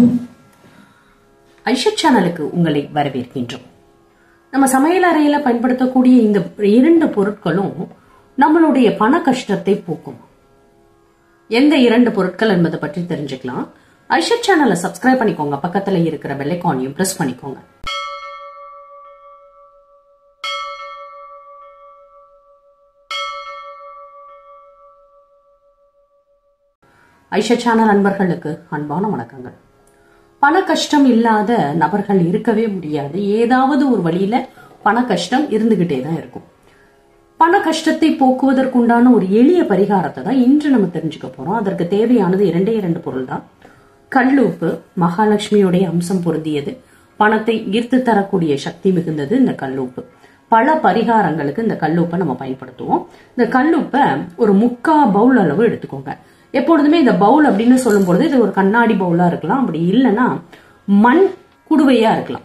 ஐஷத் சேனலுக்கு உங்களை வரவேற்கின்றோம். நம்ம சமையல் அறையில பயன்படுத்தக்கூடிய இந்த 2 பொருட்களும் நம்மளுடைய பண கஷ்டத்தை போக்கும். எந்த 2 பொருட்கள் என்பதை பற்றி தெரிஞ்சுக்கலாம். ஐஷத் சேனலை சப்ஸ்கிரைப் பண்ணிக்கோங்க. பக்கத்துல இருக்கிற பெல் ஐகானையும் பிரஸ் பண்ணிக்கோங்க. ஐஷத் சேனல் அன்பர்களுக்கு அன்பான வணக்கங்கள். பண கஷ்டம் இல்லாத நபர்கள் இருக்கவே முடியாது. ஏதாவது ஒரு வழியில பண கஷ்டம் இருந்துகிட்டே தான் இருக்கும். பண கஷ்டத்தை போக்குவதற்குண்டான ஒரு எளிய பரிகாரத்தை தான் இன்று நம்ம தெரிஞ்சுக்க போறோம். அதற்கு தேவையானது 2 பொருள் தான். கல்லுப்பு மகாலட்சுமியுடைய அம்சம் பொருந்தியது. பணத்தை ஈர்த்து தரக்கூடிய சக்தி மிகுந்தது இந்த கல்லுப்பு. பல பரிகாரங்களுக்கு இந்த கல்லுப்பை நம்ம பயன்படுத்துவோம். இந்த கல்லுப்பை ஒரு 3/4 பவுல் அளவு எடுத்துக்கோங்க. எப்பொழுதுமே இந்த பவுல் அப்படின்னு சொல்லும் பொழுது இது ஒரு கண்ணாடி பவுலா இருக்கலாம், அப்படி இல்லைன்னா மண் குடுவையா இருக்கலாம்.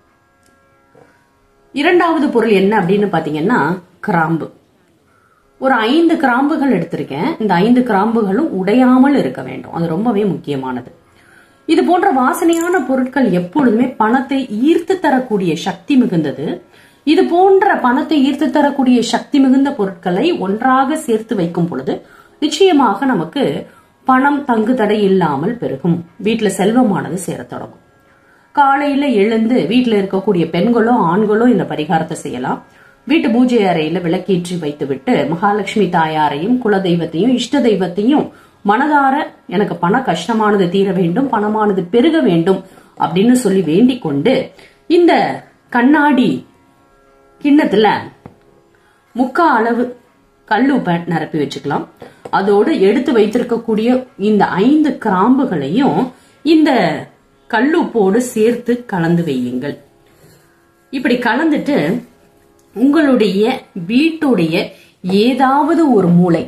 2வது பொருள் என்ன அப்படின்னு பாத்தீங்கன்னா கிராம்பு. ஒரு 5 கிராம்புகள் எடுத்திருக்கேன். இந்த 5 கிராம்புகளும் உடையாமல் இருக்க வேண்டும். அது ரொம்பவே முக்கியமானது. இது போன்ற வாசனையான பொருட்கள் எப்பொழுதுமே பணத்தை ஈர்த்து தரக்கூடிய சக்தி மிகுந்தது. இது போன்ற பணத்தை ஈர்த்து தரக்கூடிய சக்தி மிகுந்த பொருட்களை ஒன்றாக சேர்த்து வைக்கும் பொழுது நிச்சயமாக நமக்கு பணம் தங்கு தடை இல்லாமல் பெருகும். வீட்டுல செல்வமானது சேர தொடங்கும். காலையில எழுந்து வீட்டுல இருக்கக்கூடிய பெண்களோ ஆண்களோ இந்த பரிகாரத்தை செய்யலாம். வீட்டு பூஜை அறையில விளக்கேற்றி வைத்து விட்டு மகாலட்சுமி தாயாரையும் குலதெய்வத்தையும் இஷ்ட தெய்வத்தையும் மனதார எனக்கு பண கஷ்டமானது தீர வேண்டும், பணமானது பெருக வேண்டும் அப்படின்னு சொல்லி வேண்டிக் கொண்டு இந்த கண்ணாடி கிண்ணத்துல 3/4 அளவு கல்லுப்பை நிரப்பி வச்சுக்கலாம். அதோடு எடுத்து வைத்திருக்கக்கூடிய இந்த 5 கிராம்புகளையும் இந்த கல்லுப்போடு சேர்த்து கலந்து வையுங்கள். இப்படி கலந்துட்டு உங்களுடைய வீட்டுடைய ஏதாவது ஒரு மூலை,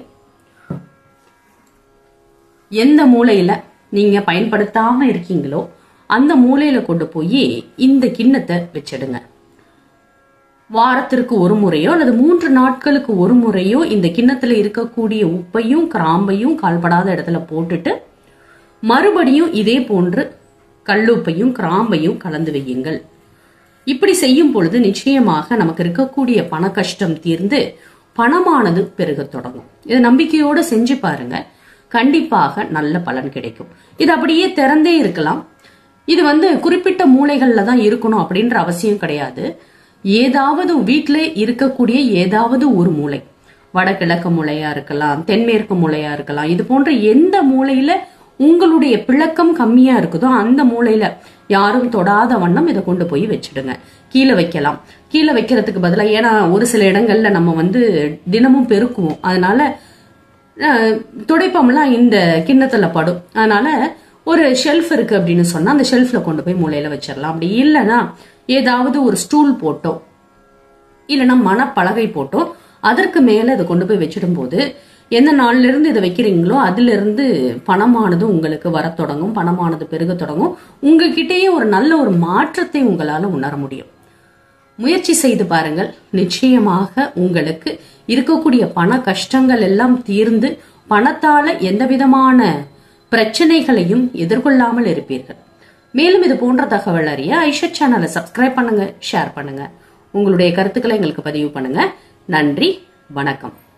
எந்த மூலையில நீங்க பயன்படுத்தாம இருக்கீங்களோ அந்த மூலையில கொண்டு போய் இந்த கிண்ணத்தை வச்சிடுங்க. வாரத்திற்கு ஒரு முறையோ அல்லது 3 நாட்களுக்கு ஒரு முறையோ இந்த கிண்ணத்துல இருக்கக்கூடிய உப்பையும் கிராம்பையும் கால்படாத இடத்துல போட்டுட்டு மறுபடியும் இதே போன்று கல்லுப்பையும் கிராம்பையும் கலந்து வையுங்கள். இப்படி செய்யும் பொழுது நிச்சயமாக நமக்கு இருக்கக்கூடிய பண கஷ்டம் தீர்ந்து பணமானது பெருக தொடங்கும். இதை நம்பிக்கையோட செஞ்சு பாருங்க. கண்டிப்பாக நல்ல பலன் கிடைக்கும். இது அப்படியே திறந்தே இருக்கலாம். இது குறிப்பிட்ட மூலைகள்ல தான் இருக்கணும் அப்படின்ற அவசியம் கிடையாது. ஏதாவது வீட்டுல இருக்கக்கூடிய ஏதாவது ஒரு மூலை, வடகிழக்கு மூலையா இருக்கலாம், தென்மேற்கு மூலையா இருக்கலாம், இது போன்ற எந்த மூலையில உங்களுடைய பிளக்கம் கம்மியா இருக்குதோ அந்த மூலையில யாரும் தொடாத வண்ணம் இதை கொண்டு போய் வச்சிடுங்க. கீழே வைக்கலாம். கீழே வைக்கிறதுக்கு பதிலாக, ஏன்னா ஒரு சில இடங்கள்ல நம்ம தினமும் பெருக்குவோம், அதனால துடைப்பம்லாம் இந்த கிண்ணத்துல படும். அதனால ஒரு ஷெல்ஃப் இருக்கு அப்படின்னு சொன்னா அந்த ஷெல்ஃப்ல கொண்டு போய் மூலையில வச்சிடலாம். அப்படி இல்லைன்னா ஏதாவது ஒரு ஸ்டூல் போட்டோ இல்லைன்னா மணப்பலகை போட்டோ அதற்கு மேல இதை கொண்டு போய் வச்சிடும் போது எந்த நாள்ல இருந்து இதை வைக்கிறீங்களோ அதுல இருந்து பணமானது உங்களுக்கு வர தொடங்கும், பணமானது பெருக தொடங்கும். உங்ககிட்டயே ஒரு நல்ல ஒரு மாற்றத்தை உங்களால உணர முடியும். முயற்சி செய்து பாருங்கள். நிச்சயமாக உங்களுக்கு இருக்கக்கூடிய பண கஷ்டங்கள் எல்லாம் தீர்ந்து பணத்தால எந்த விதமான பிரச்சனைகளையும் எதிர்கொள்ளாமல் இருப்பீர்கள். மேலும் இது போன்ற தகவல் அறிய ஐஷத் சேனலை சப்ஸ்கிரைப் பண்ணுங்க, ஷேர் பண்ணுங்க, உங்களுடைய கருத்துக்களை எங்களுக்கு பதிவு பண்ணுங்க. நன்றி, வணக்கம்.